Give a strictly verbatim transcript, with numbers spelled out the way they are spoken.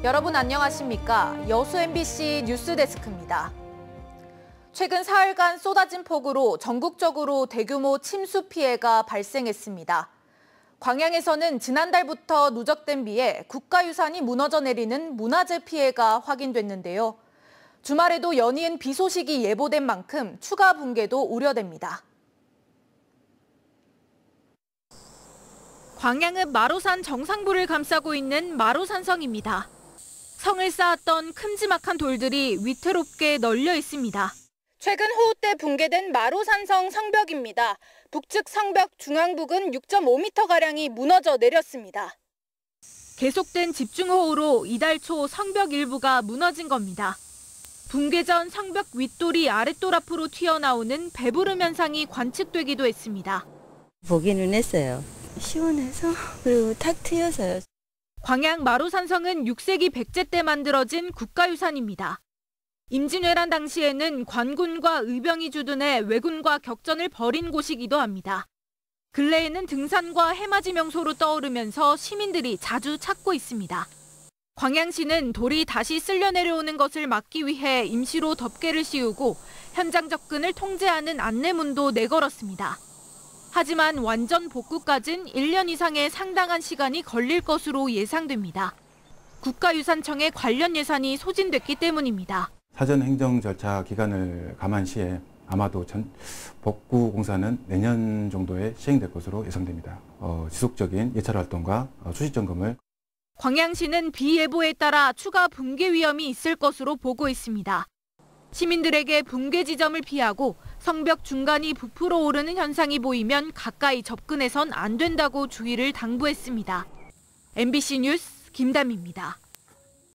여러분 안녕하십니까? 여수 엠비씨 뉴스데스크입니다. 최근 사흘간 쏟아진 폭우로 전국적으로 대규모 침수 피해가 발생했습니다. 광양에서는 지난달부터 누적된 비에 국가유산이 무너져 내리는 문화재 피해가 확인됐는데요. 주말에도 연이은 비 소식이 예보된 만큼 추가 붕괴도 우려됩니다. 광양은 마로산 정상부를 감싸고 있는 마로산성입니다. 성을 쌓았던 큼지막한 돌들이 위태롭게 널려 있습니다. 최근 호우 때 붕괴된 마로산성 성벽입니다. 북측 성벽 중앙 부근 육 점 오 미터가량이 무너져 내렸습니다. 계속된 집중호우로 이달 초 성벽 일부가 무너진 겁니다. 붕괴 전 성벽 윗돌이 아랫돌 앞으로 튀어나오는 배부름 현상이 관측되기도 했습니다. 보기는 했어요. 시원해서 그리고 탁 트여서요. 광양 마로산성은 육 세기 백제 때 만들어진 국가유산입니다. 임진왜란 당시에는 관군과 의병이 주둔해 왜군과 격전을 벌인 곳이기도 합니다. 근래에는 등산과 해맞이 명소로 떠오르면서 시민들이 자주 찾고 있습니다. 광양시는 돌이 다시 쓸려 내려오는 것을 막기 위해 임시로 덮개를 씌우고 현장 접근을 통제하는 안내문도 내걸었습니다. 하지만 완전 복구까진 일 년 이상의 상당한 시간이 걸릴 것으로 예상됩니다. 국가유산청의 관련 예산이 소진됐기 때문입니다. 사전 행정 절차 기간을 감안시해 아마도 전 복구 공사는 내년 정도에 시행될 것으로 예상됩니다. 어, 지속적인 예찰 활동과 어, 수시 점검을 광양시는 비 예보에 따라 추가 붕괴 위험이 있을 것으로 보고 있습니다. 시민들에게 붕괴 지점을 피하고 성벽 중간이 부풀어 오르는 현상이 보이면 가까이 접근해선 안 된다고 주의를 당부했습니다. 엠비씨 뉴스 김담희입니다.